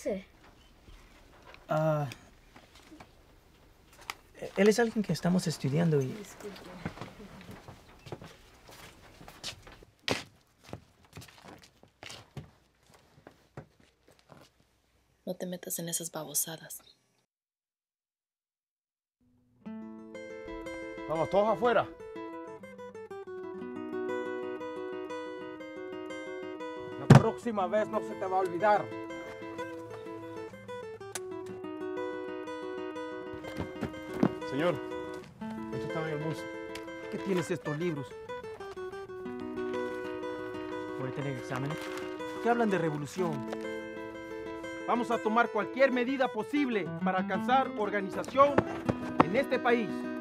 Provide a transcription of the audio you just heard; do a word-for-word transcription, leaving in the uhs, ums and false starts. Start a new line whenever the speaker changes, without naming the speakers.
ese?
Ah, él es alguien que estamos estudiando y...
Disculpe.
No te metas en esas babosadas.
Vamos, todos afuera. La próxima vez no se te va a olvidar.
Señor, esto estaba en el bus.
¿Qué tienes estos libros?
¿Voy a tener exámenes?
¿Qué hablan de revolución? Vamos a tomar cualquier medida posible para alcanzar organización en este país.